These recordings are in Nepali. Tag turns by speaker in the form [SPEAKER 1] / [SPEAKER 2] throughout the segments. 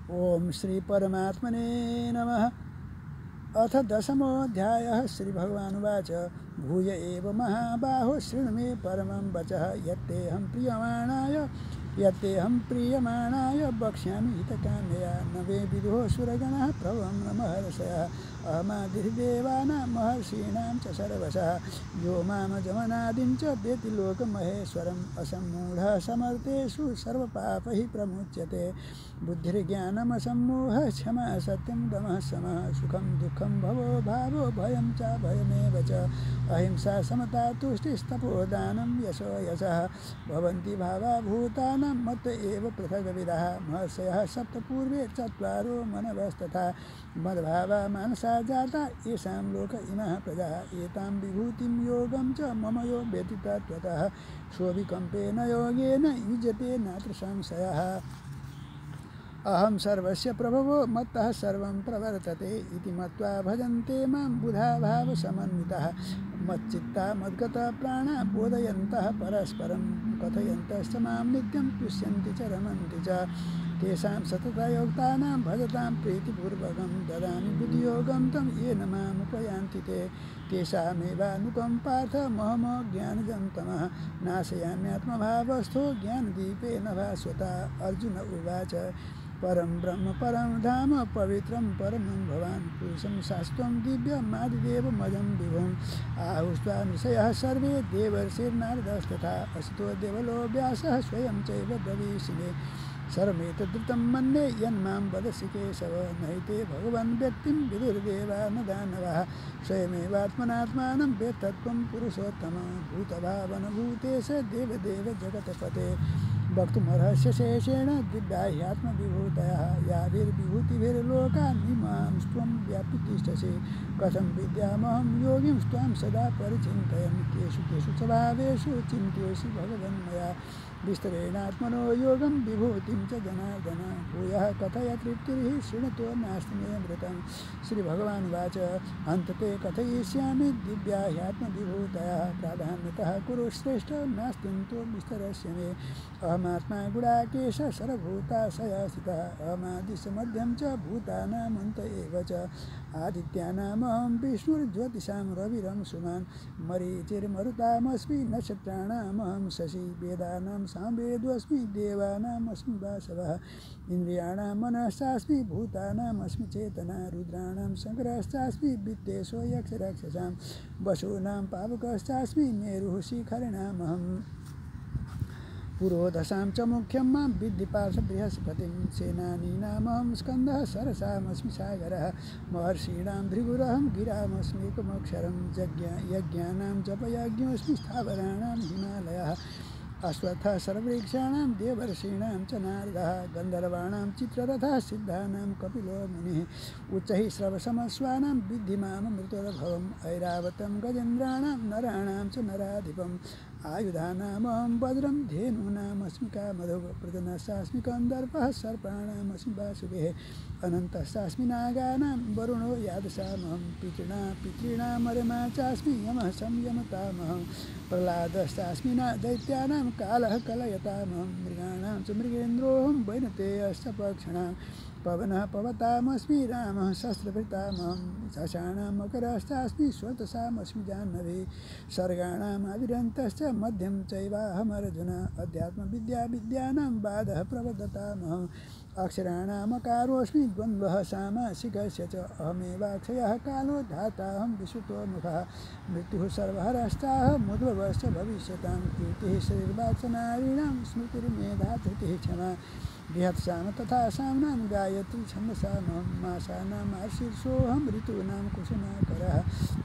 [SPEAKER 1] ओम श्री परमात्मने नमः। अथ दशमोऽध्यायः। श्रीभगवानुवाच भूय एव महाबाहो शृणु मे परमं वचः यत्तेऽहं प्रीयमाणाय वक्ष्यामि हितकाम्यया न वे विदुः सुरगणः प्रभवं न महर्षयः अहमादिर्देवानां महर्षीणां च सर्वशः यो मामजमनादिं च वेत्ति लोकमहेश्वरम् असम्मूढः समर्थेषु सर्वपापैः प्रमुच्यते बुद्धिर्ज्ञानमसम्मोहः क्षमा सत्यं दमः समः सुखं दुःखं भवो भावो भयं च भयमेव च अहिंसा समता तुष्टिस्तपोदानं यशो यशः भवन्ति भावा भूतानां मत एव पृथग्विधः महर्षयः सप्तपूर्वे चत्वारो मनवस्तथा मद्भावा मानसा जाता येषां लोक इमः प्रजाः एतां विभूतिं योगं च मम यो व्यतीतत्वतः सोऽविकम्पेन योगेन युज्यते नात्र संशयः अहं सर्वस्य प्रभवो मत्तः सर्वं प्रवर्तते इति मत्वा भजन्ते मां बुधा भावसमन्वितः मच्चित्ता मद्गता प्राणा बोधयन्तः परस्परं कथयन्तश्च मां नित्यं तुष्यन्ति च रमन्ति च तेषां सततयोक्तानां भजतां प्रीतिपूर्वकं ददामि बुद्धियोगं तं येन मामुपयान्ति ते तेषामेवानुकम्पार्थ महमो ज्ञानजं तमः नाशयाम्यात्मभावस्थो ज्ञानदीपेन भास्वता अर्जुन उवाच परं ब्रह्म परं धाम पवित्रं परमं भवान् पुरुषं शास्त्रं दिव्यमादिदेवमजं विभुम् आहुस्त्वा ऋषयः सर्वे देवर्षिर्नारदस्तथा असतो देवलो व्यासः स्वयं चैव ब्रवीषिणे सर्वमेतद्रुतं मन्ये यन्मां वदसि केशव नैते भगवन् व्यक्तिं विदुर्देवा न दानवः स्वयमेवात्मनात्मानं वेत्तत्वं पुरुषोत्तम भूतभावनभूतेश देवदेव जगत्पते वक्तुमर्हस्य शेषेण दिव्याह्यात्मविभूतयः याभिर्विभूतिभिर्लोकान् इमां त्वं व्याप्य तिष्ठसि कथं विद्यामहं योगिं त्वां सदा परिचिन्तयन् केषु केषु च भावेषु चिन्त्योऽसि भगवन्मया विस्तरेणात्मनो योगं विभूतिं च जनार्दन भूयः कथय तृप्तिर्हि शृणुतो नास्ति मे मृतं श्रीभगवानुवाच अन्तते कथयिष्यामि दिव्याह्यात्मविभूतयः प्राधान्यतः कुरु श्रेष्ठ नास्त्यन्तो विस्तरस्य मे अहमात्मा गुडाकेश सर्वभूताशयस्थितः अहमादिशमध्यं च भूतानामन्त एव च आदित्यानामहं विष्णुर्ज्योतिषां रविरं सुमान् मरीचिर्मरुतामस्मि नक्षत्राणामहं शशि वेदानां सामवेदोऽस्मि देवानामस्मि वासवः इन्द्रियाणां मनश्चास्मि भूतानामस्मि चेतना रुद्राणां शङ्करश्चास्मि वित्तेषो यक्षराक्षसां वसूनां पावकश्चास्मि मेरुः शिखरिणामहम् पुरोधसां च मुख्यं मां विद्धि पार्थ बृहस्पतिं सेनानीनामहं स्कन्दः सरसामस्मि सागरः महर्षीणां भृगुरहं गिरामस्मेकमक्षरं यज्ञानां जपयज्ञोऽस्मि स्थावराणां हिमालयः अश्वत्थः सर्ववृक्षाणां देवर्षीणां च नारदः गन्धर्वाणां चित्ररथः सिद्धानां कपिलो मुनिः उच्चैः श्रवसमस्वानां विद्धि माममृतोर्भवम् ऐरावतं गजेन्द्राणां नराणां च नराधिपम् आयुधानामहं वज्रं धेनूनामस्मि कामधुक् प्रजनश्चास्मि कन्दर्पः सर्पाणामस्मि वासुदेः अनन्तश्चास्मि नागानां वरुणो यादशामहं पितॄणामर्मा चास्मि यमः संयमतामहं प्रह्लादश्चास्मि दैत्यानां कालः कलयतामहं मृगाणां च मृगेन्द्रोऽहं वैनतेयश्च पक्षिणां पवनः पवतामस्मि रामः शस्त्रभृतामहं शशाणां मकरश्चास्मि स्वर्तसामस्मि जाह्नवी सर्गाणाम् आदिरन्तश्च मध्यं चैवाहमर्जुन अध्यात्मविद्यानां बाधः प्रवदतामहम् अक्षराणामकारोऽस्मि द्वन्द्वः सामासिकस्य च अहमेवाक्षयः कालो धाताहं विश्रुतो मुखः मृत्युः सर्वहरश्चाहम् उद्भवश्च भविष्यतां कीर्तिः शरीरवाचनारीणां स्मृतिर्मेधा धृतिः क्षमा बृहत्साम तथा साम्नां गायत्री छन्दसामहं मासानाम् आशीर्षोऽहं ऋतूनां कुसुमाकरः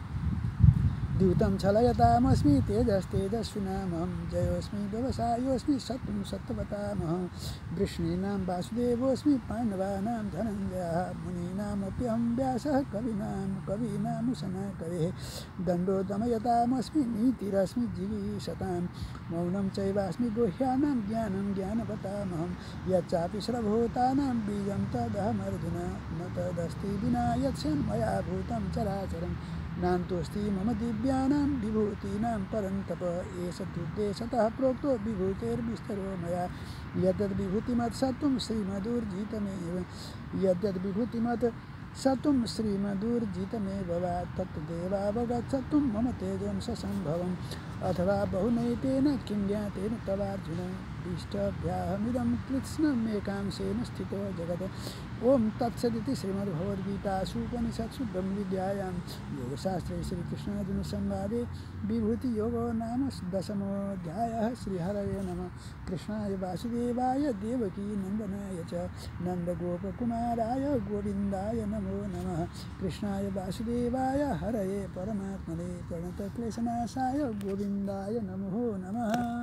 [SPEAKER 1] द्यूतं छलयतामस्मि तेजस्तेजस्विनामहं जयोऽस्मि व्यवसायोऽस्मि सत्त्वं सत्त्ववतामहं वृष्णीनां वासुदेवोऽस्मि पाण्डवानां धनञ्जयः मुनीनामप्यहं व्यासः कवीनामुशना कविः दण्डो दमयतामस्मि नीतिरस्मि जीविषतां मौनं चैवास्मि गुह्यानां ज्ञानं ज्ञानवतामहं यच्चापि सर्वभूतानां बीजं तदहमर्जुन न तदस्ति विना यत्स्यन् मया भूतं चराचरं नान्तोऽस्ति मम दिव्यानां विभूतीनां परन्तप एष तुद्देशतः प्रोक्तो विभूतेर्विस्तरो मया यद्यद्विभूतिमत् सत्त्वं श्रीमदूर्जितमेव यद्यद्विभूतिमत् सत्त्वं श्रीमदूर्जितमेव वा तत्तदेवावगत्सत्त्वं मम तेजोंससम्भवम् अथवा बहुनैतेन किं ज्ञातेन तवार्जुन इष्टभ्याहमिदं कृत्स्नमेकांशेन स्थितो जगत् ओम तत्सदिति श्रीमद्भगवद्गीतासु उपनिषत्सु ब्रह्मविद्यायां योगशास्त्रे श्रीकृष्णार्जुन संवादे विभूतियोगो नाम 10मोऽध्यायः। श्रीहरये नमः। कृष्णाय वासुदेवाय देवकी नन्दनाय च नन्दगोपकुमाराय गोविन्दाय नमो नमः। कृष्णाय वासुदेवाय हरये परमात्मने प्रणतक्लेशनाशाय गोविन्दाय नमो नमः।